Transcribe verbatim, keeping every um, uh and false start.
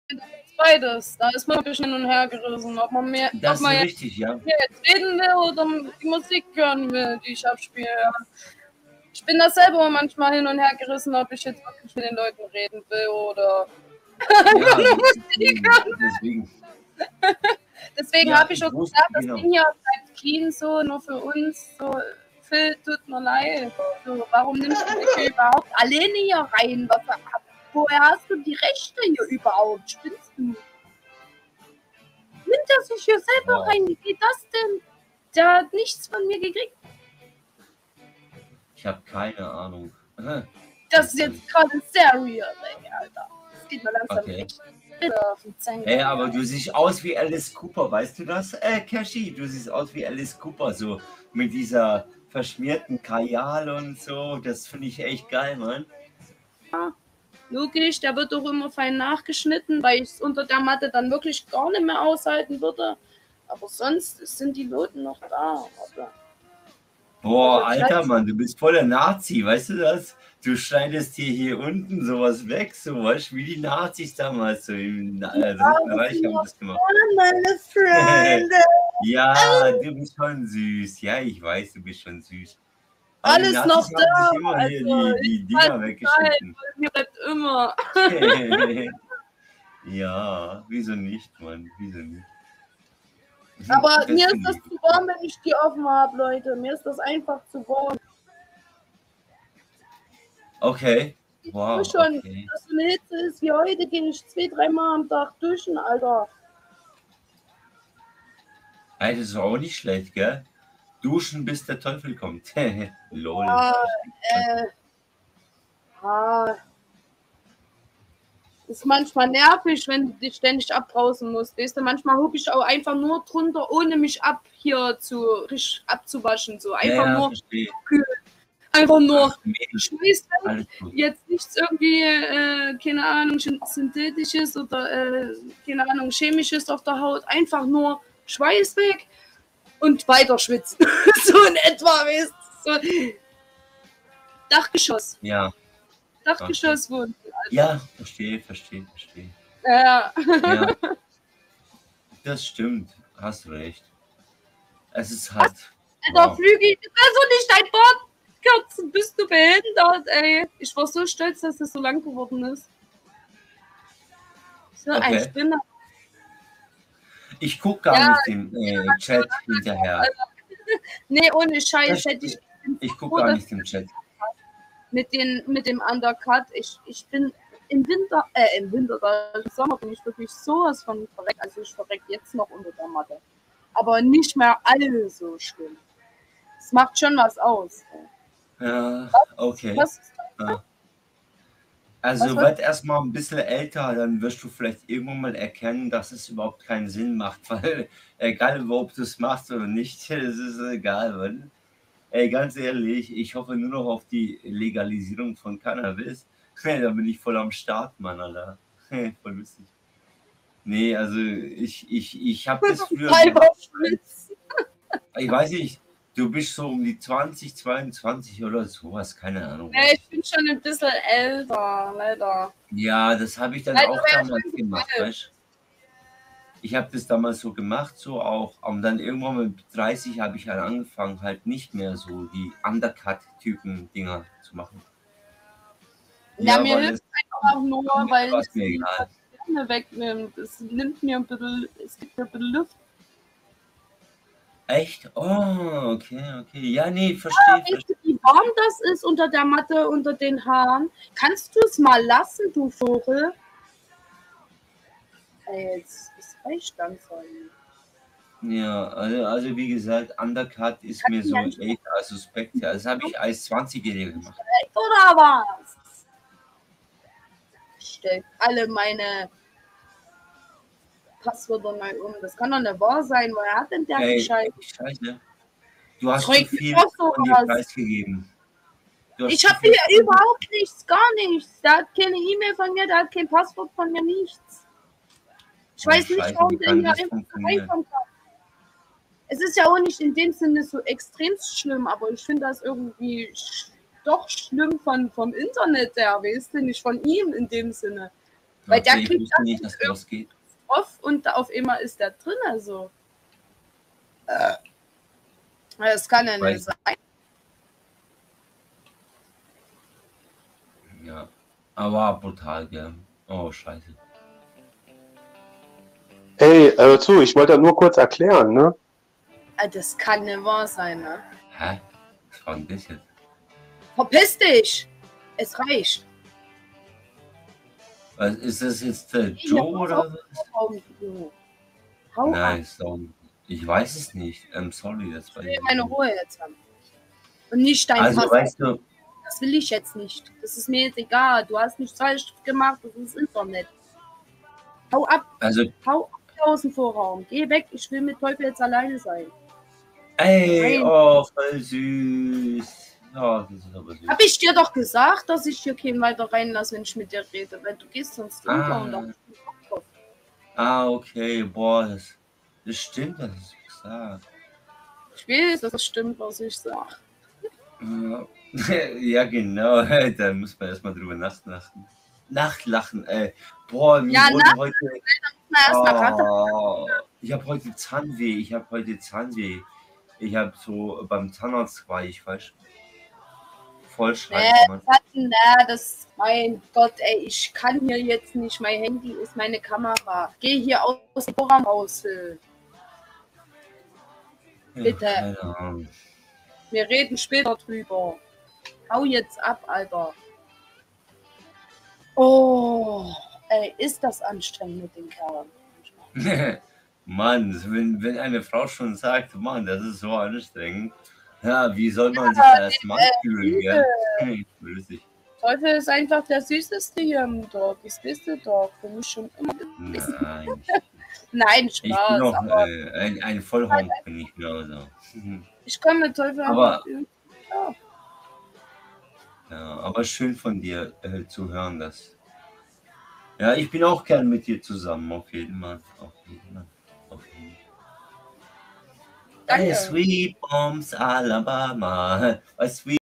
Beides. Da ist man ein bisschen hin und her gerissen, ob man mehr, Das ob man ist jetzt richtig, ja. jetzt reden will oder die Musik hören will, die ich abspiele. Ja. Ich bin da selber manchmal hin und her gerissen, ob ich jetzt wirklich mit den Leuten reden will oder einfach Ja, nur Musik hören will. deswegen. Deswegen Ja, habe ich ich schon wusste, gesagt, das genau. Ding hier bleibt clean so, nur für uns. So, Phil, tut mir leid. So, warum nimmst du mich hier überhaupt alleine hier rein? Was, woher hast du die Rechte hier überhaupt? Spinnst du? Nimmt er sich hier selber Wow. rein? Wie geht das denn? Der hat nichts von mir gekriegt. Ich habe keine Ahnung. Aha. Das ist jetzt gerade sehr real, ey, Alter. Das geht mir langsam Okay. echt bitter auf den Zenker. Hey, aber du siehst aus wie Alice Cooper, weißt du das? Äh, Cashy, du siehst aus wie Alice Cooper, so mit dieser verschmierten Kajal und so. Das finde ich echt geil, Mann. Ja, logisch, der wird doch immer fein nachgeschnitten, weil ich es unter der Matte dann wirklich gar nicht mehr aushalten würde. Aber sonst sind die Loten noch da. Aber Boah, Also, alter vielleicht- Mann, du bist voller Nazi, weißt du das? Du schneidest dir hier unten sowas weg, sowas wie die Nazis damals so im äh, Dritten Reich haben das gemacht. meine Freunde. Ja, du bist schon süß. Ja, ich weiß, du bist schon süß. Aber die Alles Nazis noch haben da. sich immer hier Also, die, die ich Dinger weiß weggeschnitten. Mir bleibt immer. Ja, wieso nicht, Mann? Wieso nicht? Aber Das mir ist finde das ich. zu warm, wenn ich die offen habe, Leute. Mir ist das einfach zu warm. Okay. Ich Wow, weiß schon, okay. dass so eine Hitze ist wie heute, gehe ich zwei, dreimal am Tag duschen, Alter. Ey, das ist auch nicht schlecht, gell? Duschen, bis der Teufel kommt. Lol. Ah, äh, ah. Ist manchmal nervig, wenn du dich ständig abbrausen musst. Weißt du, manchmal hucke ich auch einfach nur drunter, ohne mich ab hier zu richtig abzuwaschen. So einfach Ja, ja, nur verstehe. kühl. Einfach nur Ach, Mädel, Schweiß weg. alles gut. Jetzt nichts irgendwie, äh, keine Ahnung, synthetisches oder äh, keine Ahnung, chemisches auf der Haut. Einfach nur Schweiß weg und weiter schwitzen. So in etwa, weißt du. So. Dachgeschoss. Ja, Dachgeschoss wohnen. ja, verstehe, verstehe, verstehe. Ja. Ja, das stimmt. Hast recht. Es ist halt. Alter, Wow. Flügi, das ist doch nicht dein Bart. Kerzen, bist du behindert, ey. Ich war so stolz, dass das so lang geworden ist. So ein Okay. Spinner. Ich gucke gar Ja, nicht den äh, Chat hinterher. Nee, ohne Scheiß Das hätte ich. Ich gucke gar nicht den Chat. Mit, den, mit dem Undercut. Ich, ich bin im Winter, äh, im Winter, im Sommer bin ich wirklich sowas von verreckt. Also ich verreck jetzt noch unter der Matte. Aber nicht mehr alle so schlimm. Es macht schon was aus. Ja, okay. Was ist Ja. Also Was werd erstmal ein bisschen älter, dann wirst du vielleicht irgendwann mal erkennen, dass es überhaupt keinen Sinn macht, weil egal ob du es machst oder nicht, es ist egal. Weil, ey, ganz ehrlich, ich hoffe nur noch auf die Legalisierung von Cannabis. Da bin ich voll am Start, Mann, Alter. Voll lustig. Nee, also ich, ich, ich habe das früher gemacht. Ich weiß nicht, du bist so um die zwanzig, zweiundzwanzig oder sowas, keine Ahnung. Nee, ich bin schon ein bisschen älter, leider. Ja, das habe ich dann Leider auch wäre ich damals schon gemacht, alt. weißt du? Ich habe das damals so gemacht, so auch. Und dann irgendwann mit dreißig habe ich halt angefangen, halt nicht mehr so die Undercut-Typen-Dinger zu machen. Ja, mir weil hilft es- einfach nur, weil war es es mir die egal. Stimme wegnimmt. Es nimmt mir ein bisschen, es gibt mir ein bisschen Luft. Echt? Oh, okay, okay. Ja, nee, verstehe. verstehe. Weißt du, wie warm das ist unter der Matte, unter den Haaren? Kannst du es mal lassen, du Vogel? Ey, jetzt ist reicht langsam. Ja, also, also wie gesagt, Undercut ist Kann mir ich so ja nicht. echt als Suspekt. Ja, das habe ich als zwanzigjähriger gemacht. Oder was? Stellt alle meine Passwörter neu um. Das kann doch nicht wahr sein. Woher hat denn der Ey, Bescheid? Scheiße. Du hast Zeug zu viel mir auch von dir sowas. preisgegeben. Du hast Ich zu habe viel hier von- überhaupt nichts, gar nichts. Der hat keine E-Mail von mir, der hat kein Passwort von mir, nichts. Ich Oh, weiß nicht, Scheiße, warum wie der kann hier das einfach funktionieren? reinkommen kann. Es ist ja auch nicht in dem Sinne so extrem schlimm, aber ich finde das irgendwie sch doch schlimm von, vom Internet her, weißt du, nicht von ihm in dem Sinne. Weil der Okay, ich kriegt wusste das nicht, dass irgendwie das geht. off und auf einmal ist der drin, also. Äh, das kann ja nicht Weiß. sein. Ja, aber brutal, gell. Oh, scheiße. Hey, hör zu, ich wollte nur kurz erklären, ne? Ah, das kann nicht wahr sein, ne? Hä? Was war denn das jetzt? Verpiss dich! Es reicht. Was, ist das jetzt der Hier, Joe pass oder auf, was? Raum, du. Hau ab. Nein, so, ich weiß es nicht. I'm sorry, das Ich weiß will ich meine nicht. Ruhe jetzt haben. Und nicht dein Also, Pass. weißt du, Das will ich jetzt nicht. Das ist mir jetzt egal. Du hast nichts falsch gemacht. Das ist Internet. Hau ab. also, Hau ab aus dem Vorraum. Geh weg. Ich will mit Teufel jetzt alleine sein. ey, Nein. oh, voll süß. Ja, das ist aber süß. Hab ich dir doch gesagt, dass ich hier keinen weiter reinlasse, wenn ich mit dir rede. Weil du gehst sonst unter Ah. und da hab ich keinen Bock drauf. Ah, okay, boah, das, das stimmt, das ist gesagt. Ich weiß, dass das stimmt, was ich sag. Ja, genau, da muss man erstmal drüber nachlachen. Nachlachen, ey. Boah, mir Ja, wurde heute. Na, erst mal Karte. Oh, ich habe heute Zahnweh, ich habe heute Zahnweh. Ich habe so beim Zahnarzt war ich falsch. Voll scheiße, Nee, Mann. na, das, mein Gott, ey, ich kann hier jetzt nicht. Mein Handy ist meine Kamera. Geh hier aus dem Vorraum raus. äh. Bitte. Ja, keine Ahnung. Wir reden später drüber. Hau jetzt ab, Alter. Oh, ey, ist das anstrengend mit den Kerlen. Mann, wenn, wenn eine Frau schon sagt, Mann, das ist so anstrengend. Ja, wie soll man Ja, sich da als Mann äh, fühlen, gell? Grüß dich. Teufel ist einfach der süßeste hier im Dorf. Das wisst ihr doch. Für mich schon immer gewesen. Nein, Nein, ich bin Spaß. noch Aber äh, ein, ein Vollhonk, bin ich genauso. ich komme mit Teufel Aber- einfach irgendwie klar. Ja, aber schön von dir äh, zu hören, dass. Ja, ich bin auch gern mit dir zusammen, auf jeden Fall. Auf jeden Fall. Auf jeden Fall. Danke. Hey, Sweet Bombs Alabama. A sweet